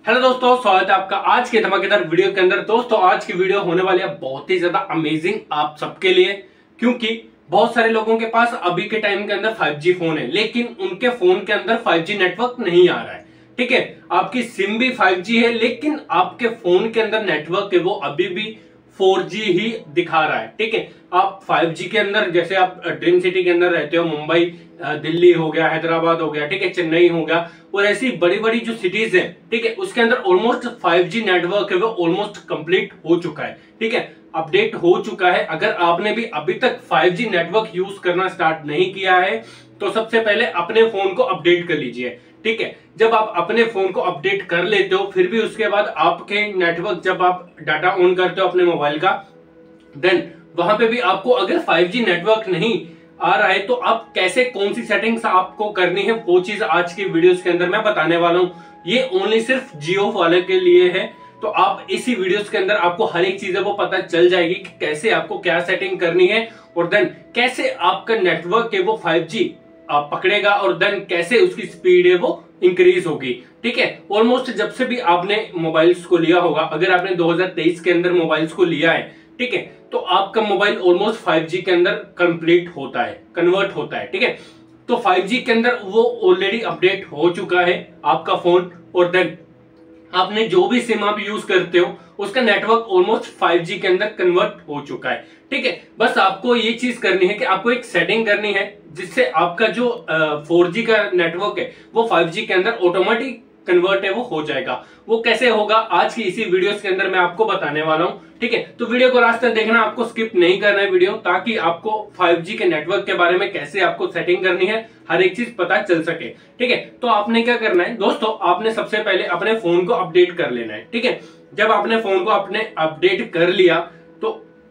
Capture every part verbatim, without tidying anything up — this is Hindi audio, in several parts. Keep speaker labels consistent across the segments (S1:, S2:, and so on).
S1: हेलो दोस्तों, स्वागत है आपका आज के धमाकेदार वीडियो के अंदर। दोस्तों आज की वीडियो होने वाली है बहुत ही ज्यादा अमेजिंग आप सबके लिए, क्योंकि बहुत सारे लोगों के पास अभी के टाइम के अंदर फाइव जी फोन है, लेकिन उनके फोन के अंदर फाइव जी नेटवर्क नहीं आ रहा है। ठीक है, आपकी सिम भी फाइव जी है, लेकिन आपके फोन के अंदर नेटवर्क है वो अभी भी फोर जी ही दिखा रहा है। ठीक है, आप फाइव जी के अंदर, जैसे आप ड्रीम सिटी के अंदर रहते हो, मुंबई, दिल्ली हो गया, हैदराबाद हो गया, ठीक है, चेन्नई हो गया, और ऐसी बड़ी बड़ी जो सिटीज है, ठीक है, उसके अंदर ऑलमोस्ट फाइव जी नेटवर्क है वो ऑलमोस्ट कंप्लीट हो चुका है। ठीक है, अपडेट हो चुका है। अगर आपने भी अभी तक फाइव जी नेटवर्क यूज करना स्टार्ट नहीं किया है तो सबसे पहले अपने फोन को अपडेट कर लीजिए। ठीक है, जब आप अपने फोन को अपडेट कर लेते हो, फिर भी उसके बाद आपके नेटवर्क, जब आप डाटा ऑन करते हो अपने मोबाइल का, देन वहां पे भी आपको अगर फाइव जी नेटवर्क नहीं आ रहा है तो आप कैसे, कौन सी सेटिंग्स आपको करनी है, वो चीज आज की वीडियोस के अंदर मैं बताने वाला हूं। ये ओनली सिर्फ जियो वाले के लिए है, तो आप इसी वीडियोस के अंदर आपको हर एक चीज है वो पता चल जाएगी कि कैसे आपको क्या सेटिंग करनी है, और देन कैसे आपका नेटवर्क है वो फाइव जी आप पकड़ेगा, और देन कैसे उसकी स्पीड है वो इंक्रीज होगी। ठीक है, ऑलमोस्ट जब से भी आपने मोबाइल्स को लिया होगा, अगर आपने दो हज़ार तेईस के अंदर मोबाइल्स को लिया है, ठीक है, तो आपका मोबाइल ऑलमोस्ट फाइव जी के अंदर कंप्लीट होता है, कन्वर्ट होता है। ठीक है, तो फाइव जी के अंदर वो ऑलरेडी अपडेट हो चुका है आपका फोन, और देन आपने जो भी सिम आप यूज करते हो उसका नेटवर्क ऑलमोस्ट फाइव जी के अंदर कन्वर्ट हो चुका है। ठीक है, बस आपको ये चीज करनी है कि आपको एक सेटिंग करनी है जिससे आपका जो फोर जी का नेटवर्क है वो फाइव जी के अंदर ऑटोमेटिक कन्वर्ट है वो हो जाएगा। वो कैसे होगा आज की इसी वीडियोस के अंदर मैं आपको बताने वाला हूं। ठीक है, तो वीडियो को लास्ट तक देखना, आपको स्किप नहीं करना है वीडियो, ताकि आपको फाइव जी के नेटवर्क के बारे में कैसे आपको सेटिंग करनी है हर एक चीज पता चल सके। ठीक है, तो आपने क्या करना है दोस्तों, आपने सबसे पहले अपने फोन को अपडेट कर लेना है। ठीक है, जब आपने फोन को अपने अपडेट कर लिया तो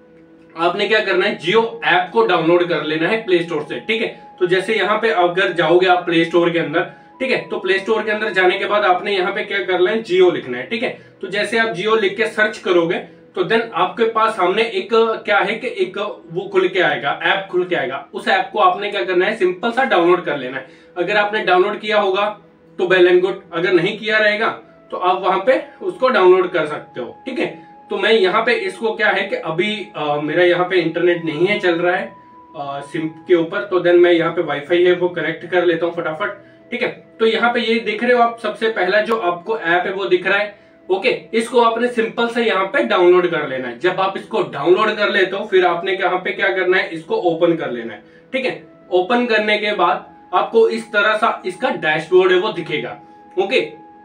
S1: आपने क्या करना है, जियो ऐप को डाउनलोड कर लेना है प्ले स्टोर से। ठीक है, तो जैसे यहाँ पे अगर जाओगे आप प्ले स्टोर के अंदर, ठीक है, तो प्ले स्टोर के अंदर जाने के बाद आपने यहाँ पे क्या करना है, जियो लिखना है। ठीक है, तो जैसे आप जियो लिख के सर्च करोगे तो देन आपके पास सामने एक क्या है कि एक वो खुल के आएगा, ऐप खुल के आएगा। उस ऐप को आपने क्या करना है, सिंपल सा डाउनलोड कर लेना है। अगर आपने डाउनलोड किया होगा तो वेल एंड गुड, अगर नहीं किया रहेगा तो आप वहां पे उसको डाउनलोड कर सकते हो। ठीक है, तो मैं यहाँ पे इसको क्या है कि अभी आ, मेरा यहाँ पे इंटरनेट नहीं है चल रहा है आ, सिम के ऊपर, तो देन मैं यहाँ पे वाईफाई है वो कनेक्ट कर लेता हूँ फटाफट। ठीक है, तो यहाँ पे ये देख रहे हो आप, सबसे पहला जो आपको ऐप है वो दिख रहा है। ओके, इसको आपने सिंपल से यहाँ पे डाउनलोड कर लेना है। जब आप इसको डाउनलोड कर लेते हो फिर आपने यहाँ पे क्या करना है, इसको ओपन कर लेना है। ठीक है, ओपन करने के बाद आपको इस तरह सा इसका डैशबोर्ड है वो दिखेगा। ओके,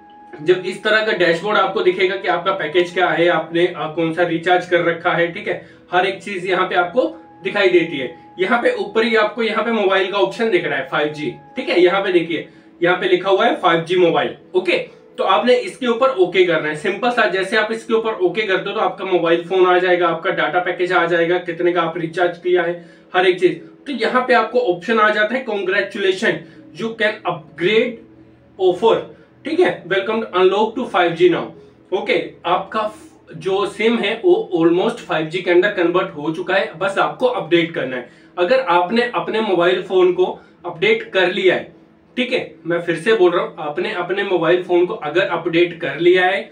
S1: जब इस तरह का डैशबोर्ड आपको दिखेगा कि आपका पैकेज क्या है, आपने आ, कौन सा रिचार्ज कर रखा है, ठीक है, हर एक चीज यहाँ पे आपको दिखाई देती है। यहाँ पे ऊपर ही आपको यहाँ पे मोबाइल का ऑप्शन दिख रहा है फाइव जी। ठीक है, यहाँ पे देखिए, यहाँ पे लिखा हुआ है फाइव जी मोबाइल। ओके, तो आपने इसके ऊपर ओके करना है सिंपल सा। जैसे आप इसके ऊपर ओके करते हो तो आपका मोबाइल फोन आ जाएगा, आपका डाटा पैकेज आ जाएगा, कितने का आप रिचार्ज किया है, हर एक चीज। तो यहाँ पे आपको ऑप्शन आ जाता है, congratulation you can upgrade offer. ठीक है, welcome unlock to five G now. Okay, आपका जो सिम है वो ऑलमोस्ट फाइव जी के अंदर कन्वर्ट हो चुका है, बस आपको अपडेट करना है। अगर आपने अपने मोबाइल फोन को अपडेट कर लिया है, ठीक है, मैं फिर से बोल रहा हूं, आपने अपने मोबाइल फोन को अगर अपडेट कर लिया है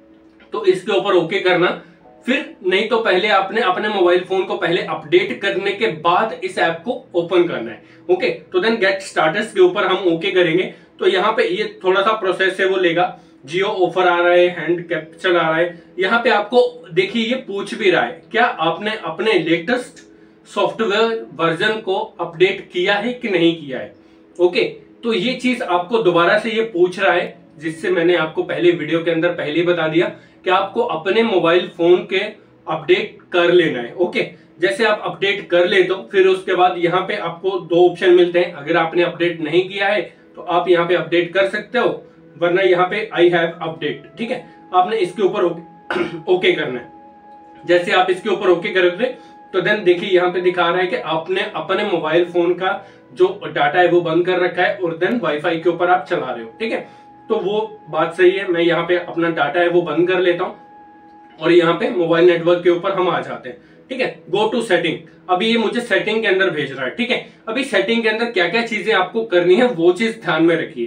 S1: तो इसके ऊपर ओके करना, फिर नहीं तो पहले आपने अपने मोबाइल फोन को पहले अपडेट करने के बाद इस ऐप को ओपन करना है। ओके, तो देन गेट स्टार्टस के ऊपर हम ओके करेंगे। तो यहाँ पे ये थोड़ा सा प्रोसेस है वो लेगा। जियो ऑफर आ रहा है, हैंड कैप्चर आ रहा है। यहाँ पे आपको देखिए ये पूछ भी रहा है क्या आपने अपने लेटेस्ट सॉफ्टवेयर वर्जन को अपडेट किया है कि नहीं किया है। ओके, तो ये चीज आपको दोबारा से ये पूछ रहा है, जिससे मैंने आपको पहले वीडियो के अंदर पहले ही बता दिया कि आपको अपने मोबाइल फोन के अपडेट कर लेना है। ओके, जैसे आप अपडेट कर लेते हो फिर उसके बाद यहाँ पे आपको दो ऑप्शन मिलते हैं। अगर आपने अपडेट नहीं किया है तो आप यहाँ पे अपडेट कर सकते हो, वरना यहाँ पे आई हैव अपडेट। ठीक है, आपने इसके ऊपर ओके करना है। जैसे आप इसके ऊपर ओके करोगे तो देन देखिए यहाँ पे दिखा रहा है कि आपने अपने मोबाइल फोन का जो डाटा है वो बंद कर रखा है, और देन वाईफाई के ऊपर आप चला रहे हो। ठीक है, तो वो बात सही है। मैं यहाँ पे अपना डाटा है वो बंद कर लेता हूँ और यहाँ पे मोबाइल नेटवर्क के ऊपर हम आ जाते हैं। ठीक है, गो टू सेटिंग। अभी ये मुझे सेटिंग के अंदर भेज रहा है। ठीक है, अभी सेटिंग के अंदर क्या क्या चीजें आपको करनी है वो चीज ध्यान में रखिए।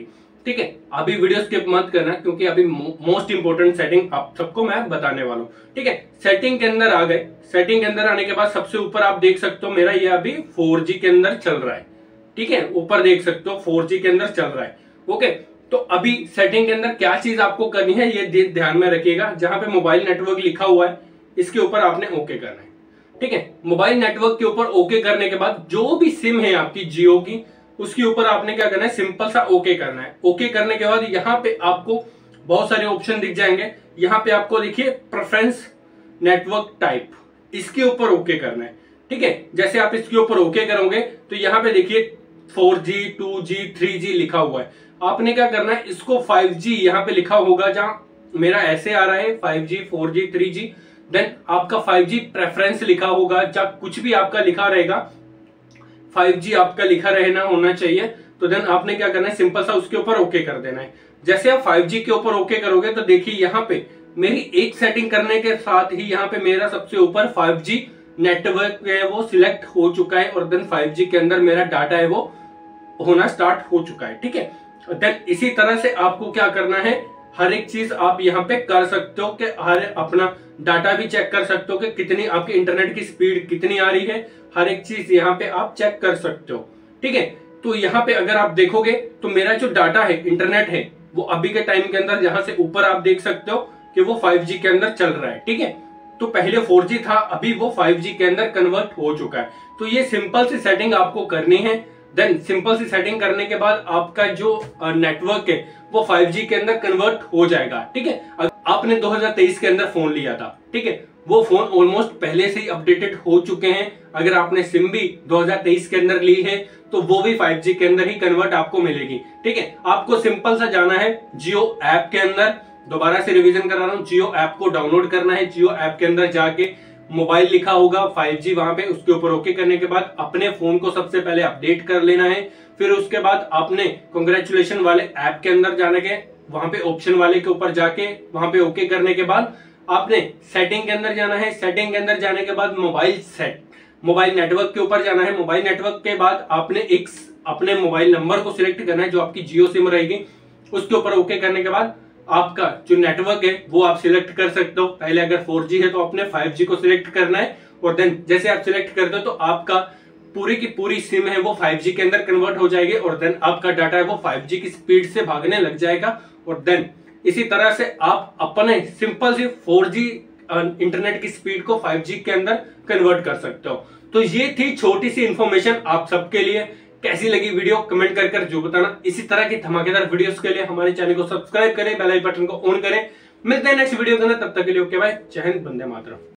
S1: ठीक है, अभी वीडियो स्किप मत करना क्योंकि अभी मोस्ट इंपोर्टेंट सेटिंग आप सबको मैं बताने वाला हूँ। ठीक है, सेटिंग के अंदर आ गए। सेटिंग के अंदर आने के बाद सबसे ऊपर आप देख सकते हो मेरा ये अभी फोर जी के अंदर चल रहा है। ठीक है, ऊपर देख सकते हो फोर जी के अंदर चल रहा है। ओके, तो अभी सेटिंग के अंदर क्या चीज आपको करनी है ये ध्यान में रखिएगा। जहां पे मोबाइल नेटवर्क लिखा हुआ है इसके ऊपर आपने ओके करना है। ठीक है, मोबाइल नेटवर्क के ऊपर ओके करने के बाद जो भी सिम है आपकी जियो की उसके ऊपर आपने क्या करना है, सिंपल सा ओके करना है। ओके करने के बाद यहाँ पे आपको बहुत सारे ऑप्शन दिख जाएंगे। यहाँ पे आपको देखिए प्रेफरेंस नेटवर्क टाइप, इसके ऊपर ओके करना है। ठीक है, जैसे आप इसके ऊपर ओके करोगे तो यहाँ पे देखिए four G, two G, three G लिखा हुआ है। आपने क्या करना है, इसको फाइव जी यहाँ पे लिखा होगा, जहां मेरा ऐसे आ रहा है five G, four G, three G, then आपका फाइव जी प्रेफरेंस लिखा होगा, जहां कुछ भी आपका लिखा रहेगा फाइव जी आपका लिखा रहना होना चाहिए। तो देन आपने क्या करना है, सिंपल सा उसके ऊपर ओके कर देना है। जैसे आप फाइव जी के ऊपर ओके करोगे तो देखिए यहाँ पे मेरी एक सेटिंग करने के साथ ही यहाँ पे मेरा सबसे ऊपर फाइव जी नेटवर्क है वो सिलेक्ट हो चुका है, और देन फाइव जी के अंदर मेरा डाटा है वो होना स्टार्ट हो चुका है। ठीक है, देन इसी तरह से आपको क्या करना है, हर एक चीज आप यहाँ पे कर सकते हो कि हर अपना डाटा भी चेक कर सकते हो कि कितनी आपकी इंटरनेट की स्पीड कितनी आ रही है, हर एक चीज यहाँ पे आप चेक कर सकते हो। ठीक है, तो यहाँ पे अगर आप देखोगे तो मेरा जो डाटा है, इंटरनेट है, वो अभी के टाइम के अंदर जहां से ऊपर आप देख सकते हो कि वो फाइव जी के अंदर चल रहा है। ठीक है, तो पहले फोर जी था, अभी वो फाइव जी के अंदर कन्वर्ट हो चुका है। तो ये सिंपल सी सेटिंग आपको करनी है। देन सिंपल सी सेटिंग करने के बाद आपका जो नेटवर्क है वो फाइव जी के अंदर कन्वर्ट हो जाएगा। ठीक है, आपने दो हज़ार तेईस के अंदर फोन लिया था, ठीक है, वो फोन ऑलमोस्ट पहले से ही अपडेटेड हो चुके हैं। अगर आपने सिम भी दो हज़ार तेईस के अंदर ली है तो वो भी फाइव जी के अंदर ही कन्वर्ट आपको मिलेगी। ठीक है, आपको सिंपल सा जाना है जियो ऐप के अंदर, दोबारा से रिवीजन करा रहा हूँ, जियो ऐप को डाउनलोड करना है। जियो ऐप के अंदर जाके मोबाइल लिखा होगा फाइव जी वहां पे, उसके ऊपर ओके करने के बाद अपने फोन को सबसे पहले अपडेट कर लेना है। फिर उसके बाद आपने कांग्रेचुलेशन वाले ऐप के अंदर जाने के, वहां पे ऑप्शन वाले के ऊपर जाके वहां पे ओके करने के बाद आपने सेटिंग के अंदर जाना है। सेटिंग के अंदर जाने के बाद मोबाइल सेट, मोबाइल नेटवर्क के ऊपर जाना है। मोबाइल नेटवर्क के बाद आपने एक अपने मोबाइल नंबर को सिलेक्ट करना है जो आपकी जियो सिम रहेगी। उसके ऊपर ओके करने के बाद आपका जो नेटवर्क है वो आप सिलेक्ट कर सकते हो। पहले अगर फोर जी है तो आपने फाइव जी को सिलेक्ट करना है, और देन जैसे आप सिलेक्ट करते हो तो आपका पूरी की पूरी सिम है वो फाइव जी के अंदर कन्वर्ट हो जाएगी, और देन आपका डाटा है वो फाइव जी की स्पीड से भागने लग जाएगा। और देन इसी तरह से आप अपने सिंपल सी फोर जी इंटरनेट की स्पीड को फाइव जी के अंदर कन्वर्ट कर सकते हो। तो ये थी छोटी सी इंफॉर्मेशन आप सबके लिए। कैसी लगी वीडियो कमेंट कर कर जो बताना। इसी तरह की धमाकेदार वीडियोस के लिए हमारे चैनल को सब्सक्राइब करें, बेल आइकन बटन को ऑन करें। मिलते हैं नेक्स्ट वीडियो के अंदर, तब तक के लिए ओके बाय, जय हिंद, वंदे मातरम।